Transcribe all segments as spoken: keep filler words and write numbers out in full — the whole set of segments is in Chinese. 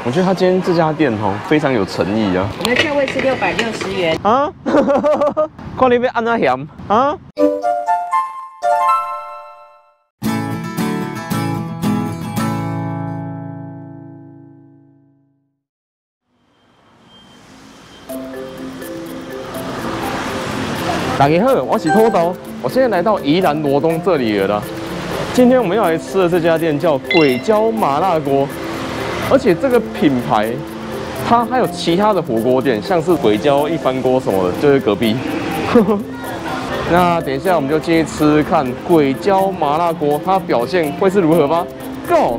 我觉得他今天这家店哦非常有诚意啊。 我们的价位是六百六十元啊，看你要安怎嫌啊？大家好，我是土豆，我现在来到宜兰罗东这里了啦。今天我们要来吃的这家店叫鬼椒麻辣锅，而且这个品牌它还有其他的火锅店，像是鬼椒一番锅什么的，就是隔壁。那等一下我们就进去吃看鬼椒麻辣锅，它表现会是如何吧 ？Go！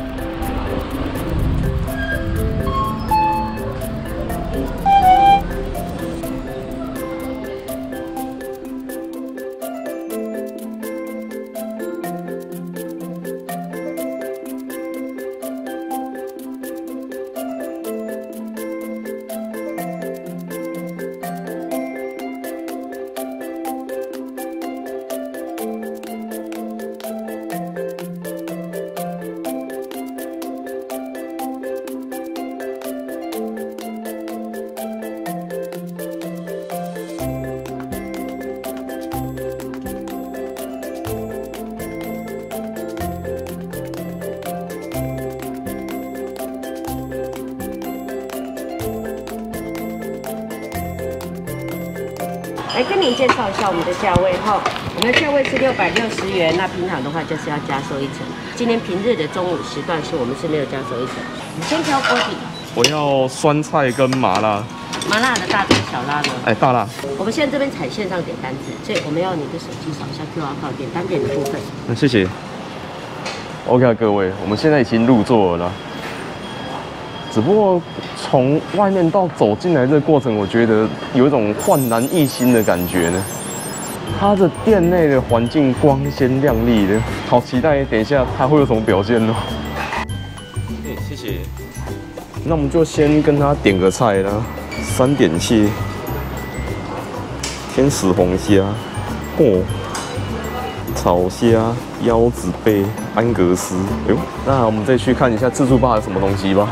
来跟您介绍一下我们的价位哈，我们的价位是六百六十元，那平常的话就是要加收一层。今天平日的中午时段是我们是没有加收一层。你先挑锅底， 我要酸菜跟麻辣， 麻辣的大辣小辣呢？ 哎，大辣。 我们现在这边采线上点单子，所以我们要你的手机扫一下 Q R code 点单点的部分。 那谢谢。OK， 各位，我们现在已经入座了啦。只不过从外面到走进来这个过程，我觉得有一种焕然一新的感觉呢。它的店内的环境光鲜亮丽的，好期待等一下它会有什么表现哦。哎，谢谢。那我们就先跟他点个菜啦，三点蟹、天使红虾、哦、炒虾、腰子贝、安格斯。哎呦，那我们再去看一下自助吧有什么东西吧。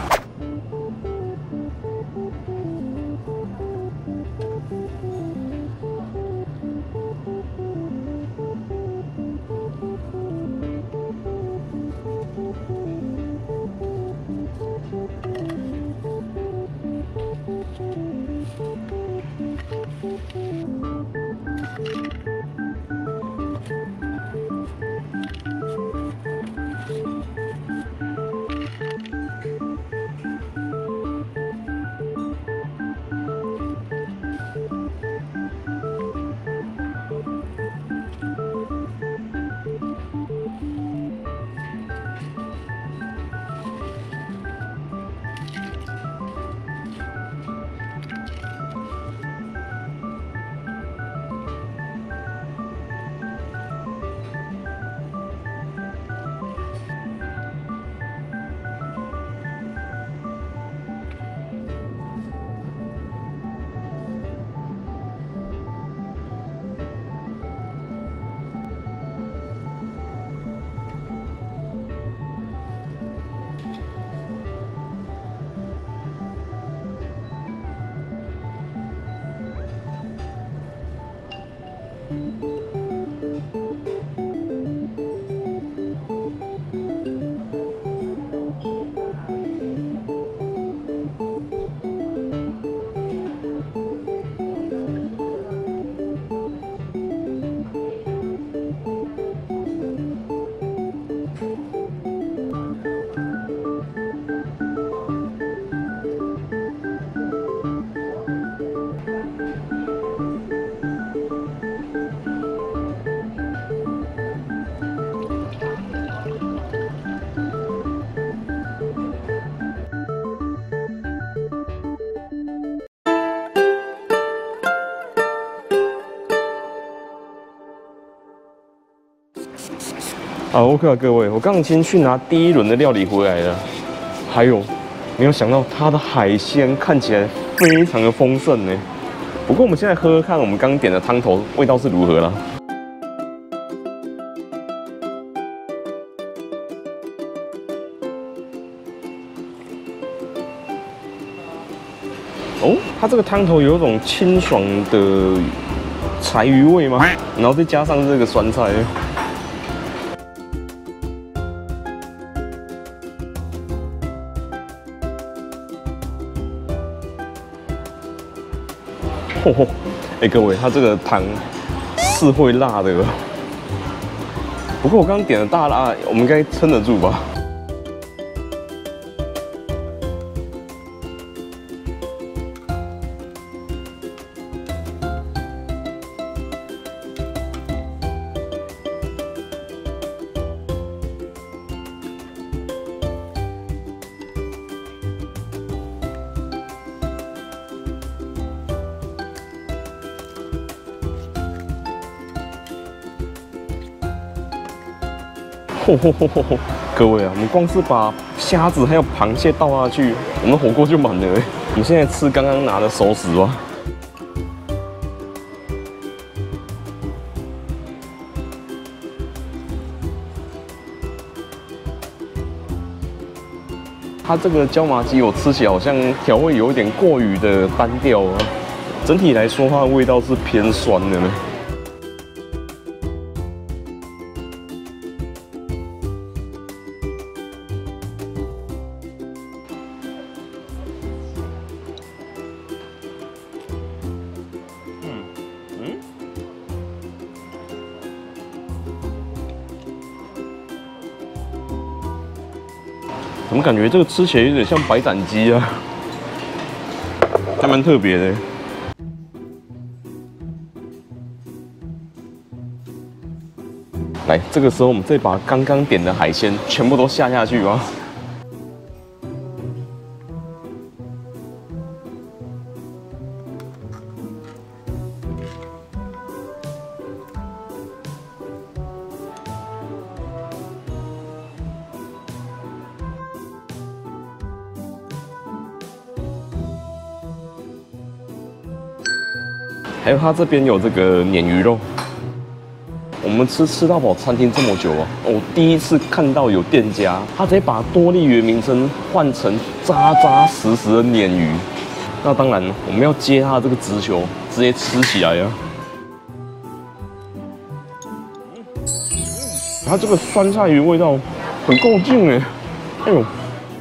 好 ，OK 啊，各位，我刚刚先去拿第一轮的料理回来了，还有，没有想到它的海鲜看起来非常的丰盛呢。不过我们现在喝喝看，我们刚点的汤头味道是如何啦？ 哦，它这个汤头有一种清爽的柴鱼味吗？然后再加上这个酸菜。嚯嚯！哎，各位，它这个汤是会辣的，不过我刚刚点了大辣，我们应该撑得住吧？嚯嚯嚯嚯嚯！各位啊，我们光是把虾子还有螃蟹倒下去，我们火锅就满了。我们现在吃刚刚拿的熟食吧。它这个椒麻鸡我吃起来好像调味有一点过于的单调啊，整体来说它的味道是偏酸的呢。怎么感觉这个吃起来有点像白斩鸡啊？还蛮特别的。来，这个时候我们再把刚刚点的海鲜全部都下下去吧。还有它这边有这个鲶鱼肉，我们吃吃到饱餐厅这么久啊，我第一次看到有店家他直接把多利园名称换成扎扎实实的鲶鱼。那当然，我们要接它的这个直球，直接吃起来啊！它这个酸菜鱼味道很够劲哎，哎呦！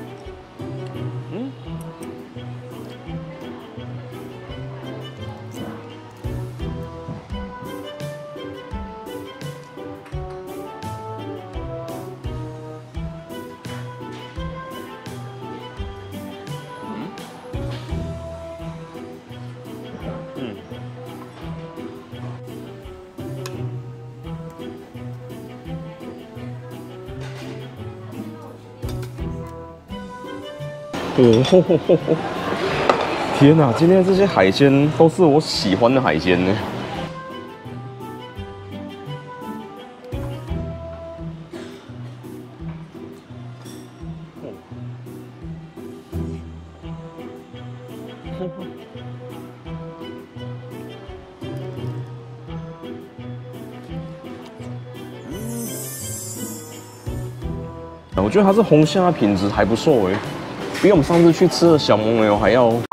哦吼吼吼吼！天哪，今天这些海鲜都是我喜欢的海鲜呢。我觉得它这红虾的品质还不错哎。比我们上次去吃的小蒙牛还要。哇，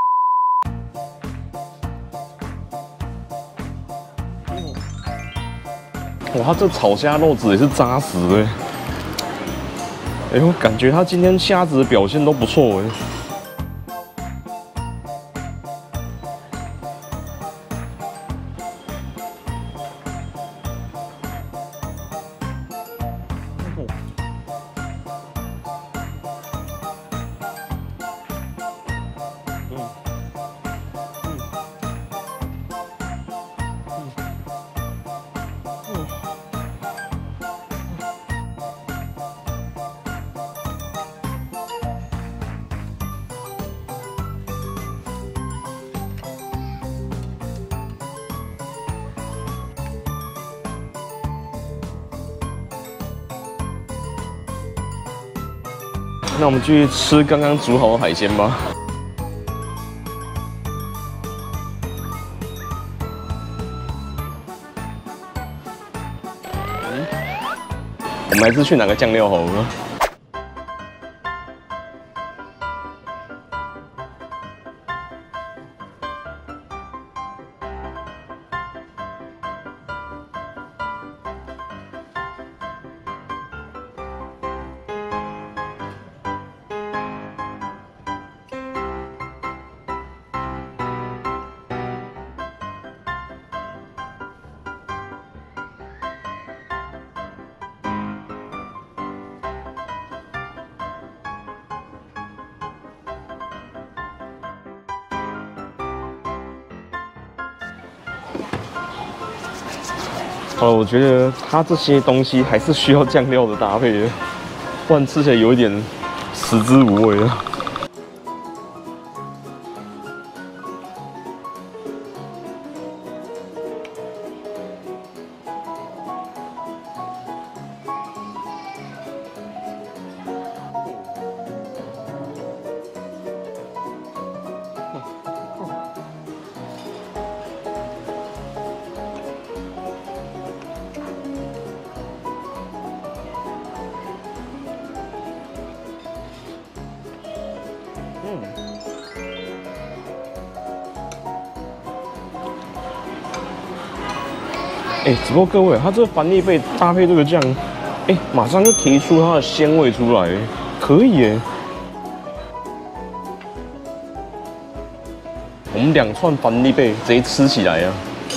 它这炒虾肉质也是扎实的。哎呦，感觉它今天虾子的表现都不错哎。那我们继续吃刚刚煮好的海鲜吧。嗯，我们还是去拿个酱料好了。 好了，我觉得它这些东西还是需要酱料的搭配的，不然吃起来有一点食之无味了。嗯，哎、欸，只不过各位，它这个番栗贝搭配这个酱，哎、欸，马上就提出它的鲜味出来，可以耶。我们两串番栗贝直接吃起来啊！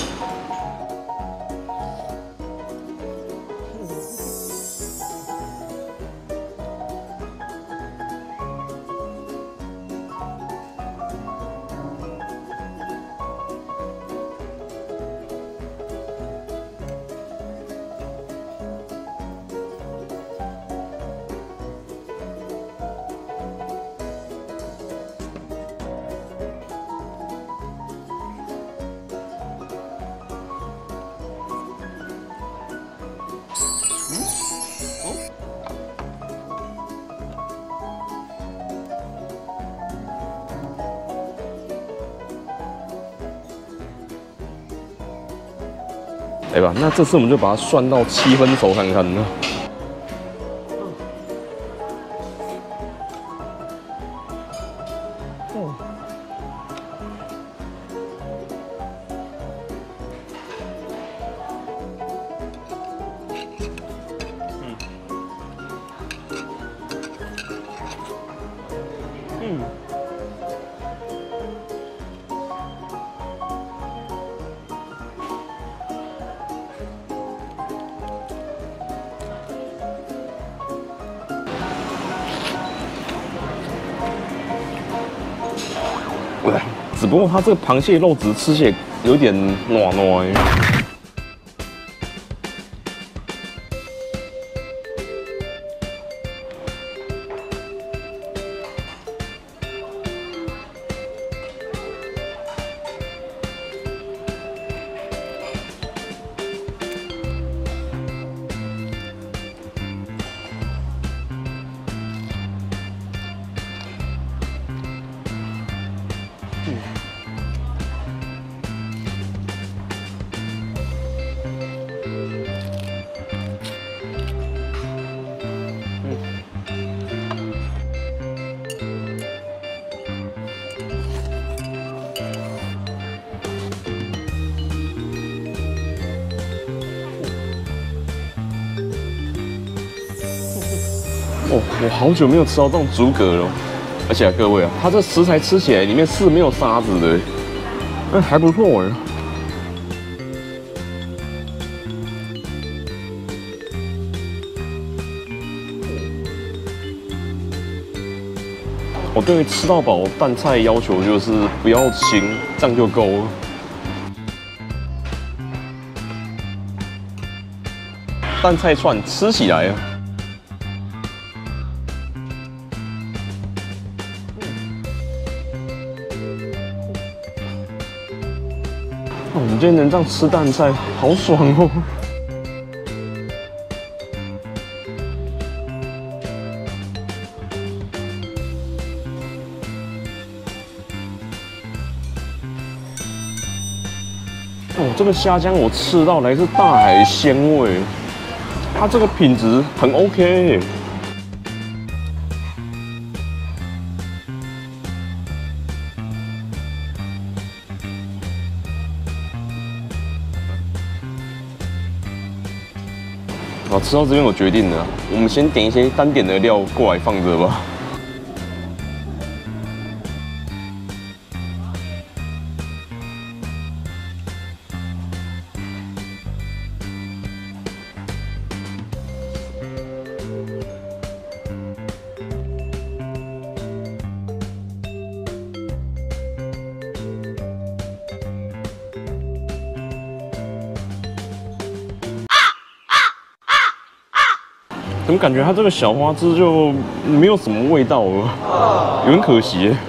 来吧，那这次我们就把它涮到七分熟看看呢。哦。嗯。嗯。只不过它这个螃蟹肉质吃起来有点软软。哦，我好久没有吃到这种竹蛤了，而且、啊、各位啊，它这食材吃起来里面是没有沙子的，哎，还不错哎。我对于吃到饱淡菜要求就是不要腥，这样就够了。淡菜串吃起来啊。我们今天能这样吃淡菜，好爽哦！哦，这个虾浆我吃到来自大海鲜味，它这个品质很 OK。好，吃到这边我决定了，我们先点一些单点的料过来放着吧。 怎么感觉它这个小花枝就没有什么味道了，有点可惜耶。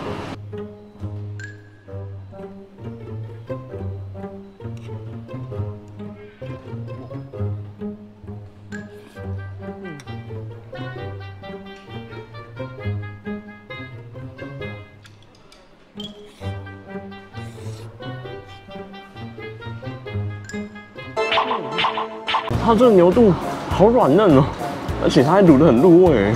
它这个牛肚好软嫩哦，而且它还卤得很入味。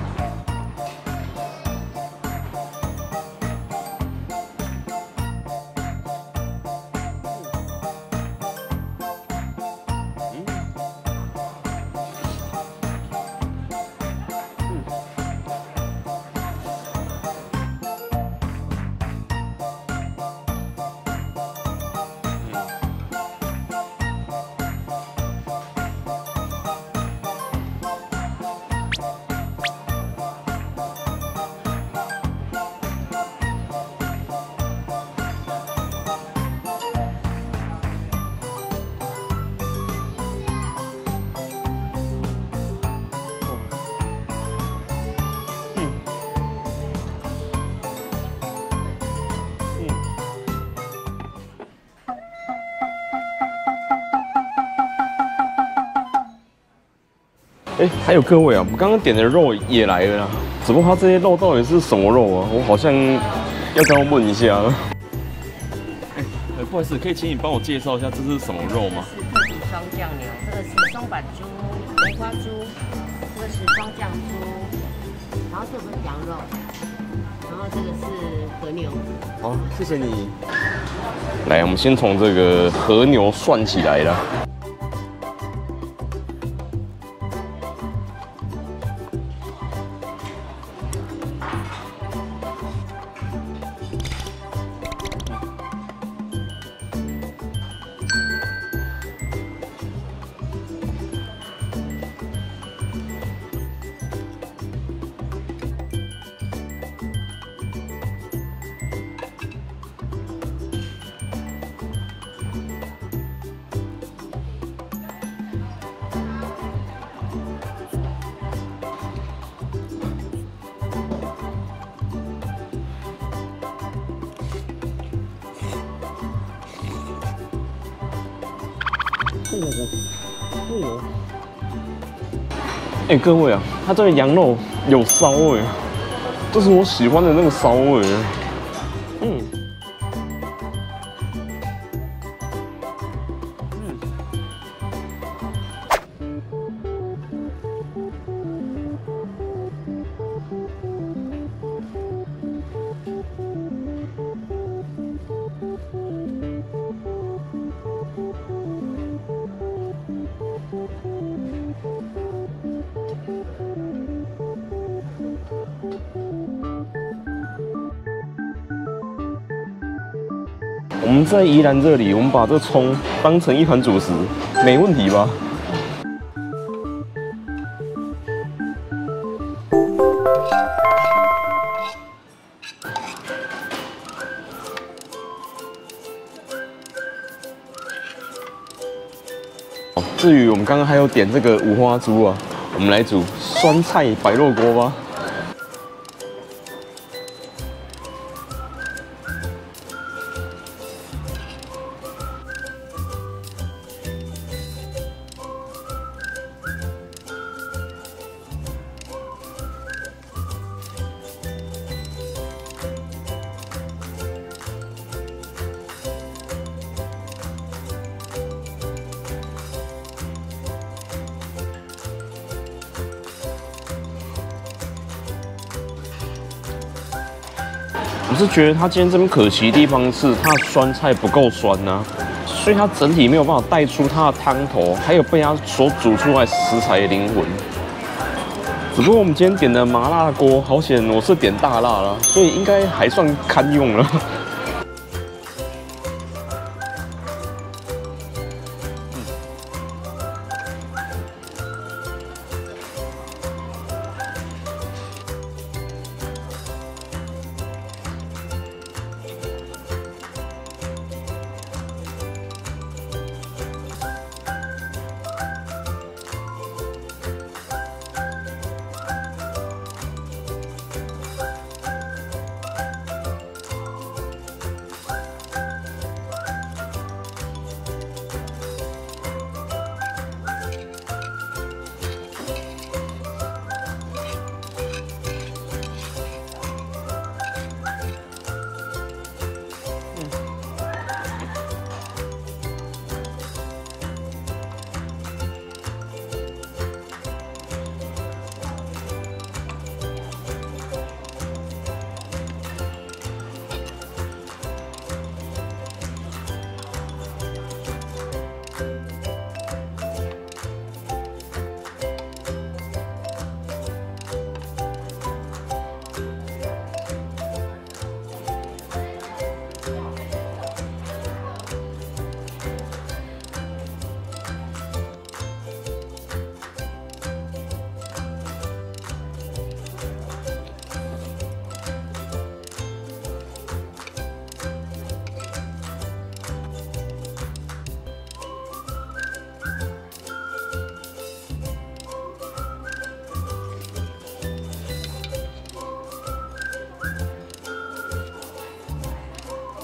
哎，还有各位啊，我们刚刚点的肉也来了啦，只不过它这些肉到底是什么肉啊？我好像要跟他问一下。哎，不好意思，可以请你帮我介绍一下这是什么肉吗？ 是特级双酱牛，这个是松板猪、梅花猪，这个是双酱猪，然后这个是羊肉，然后这个是和牛。 好，谢谢你。来，我们先从这个和牛涮起来啦。哦哦，哎，各位啊，它这个羊肉有骚味，这是我喜欢的那个骚味。嗯。我们在宜兰这里，我们把这葱当成一盘主食，没问题吧？至于我们刚刚还有点这个五花猪啊，我们来煮酸菜白肉锅吧。我是觉得它今天这边可惜的地方是它的酸菜不够酸呐、啊，所以它整体没有办法带出它的汤头，还有被它所煮出来食材的灵魂。只不过我们今天点的麻辣锅，好险我是点大辣啦，所以应该还算堪用了。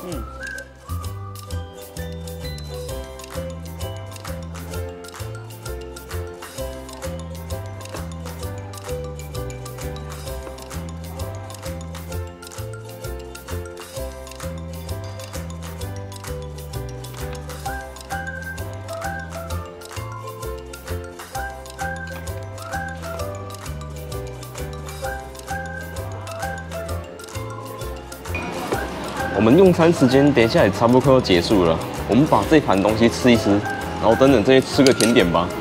嗯。我们用餐时间等一下也差不多快要结束了，我们把这盘东西吃一吃，然后等等这些吃个甜点吧。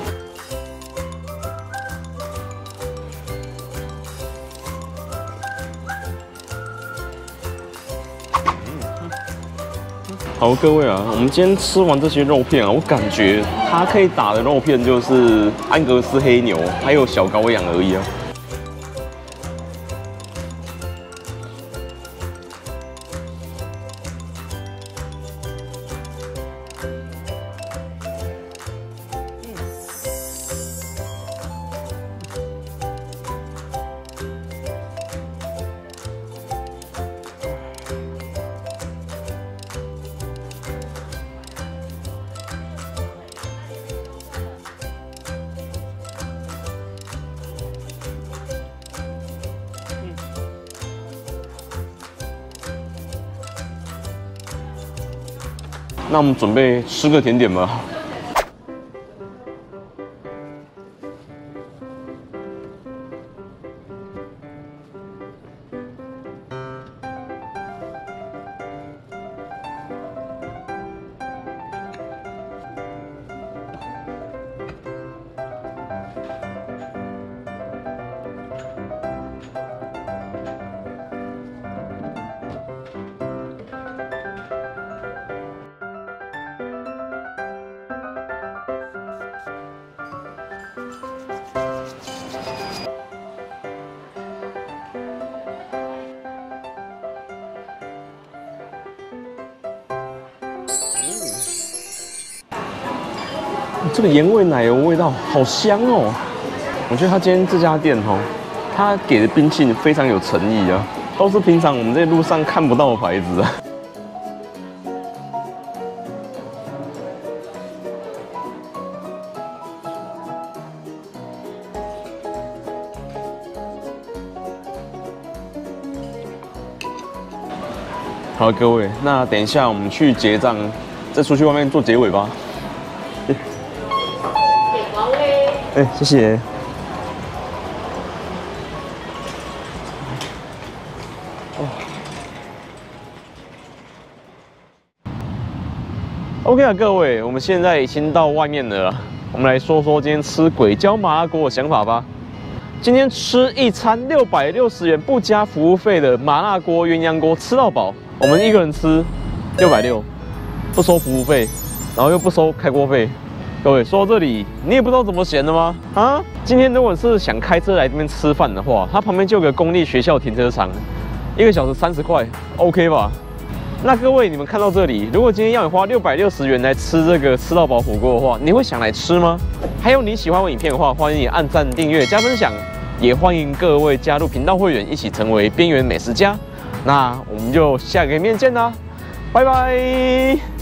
好，各位啊，我们今天吃完这些肉片啊，我感觉它可以打的肉片就是安格斯黑牛，还有小羔羊而已啊。那我们准备吃个甜点吧。这个盐味奶油味道好香哦！我觉得他今天这家店哦，他给的冰淇淋非常有诚意啊，都是平常我们在路上看不到的牌子啊。好，各位，那等一下我们去结账，再出去外面做结尾吧。哎、欸，谢谢。哦 ，OK 啊，各位，我们现在已经到外面了，我们来说说今天吃鬼椒麻辣锅的想法吧。今天吃一餐六百六十元不加服务费的麻辣锅鸳鸯锅，吃到饱。我们一个人吃六百六，不收服务费，然后又不收开锅费。各位，说到这里，你也不知道怎么闲的吗？啊，今天如果是想开车来这边吃饭的话，它旁边就有个公立学校停车场，一个小时三十块 ，OK 吧？那各位，你们看到这里，如果今天要你花六百六十元来吃这个吃到饱火锅的话，你会想来吃吗？还有你喜欢我影片的话，欢迎你按赞、订阅、加分享，也欢迎各位加入频道会员，一起成为边缘美食家。那我们就下个影片见啦，拜拜。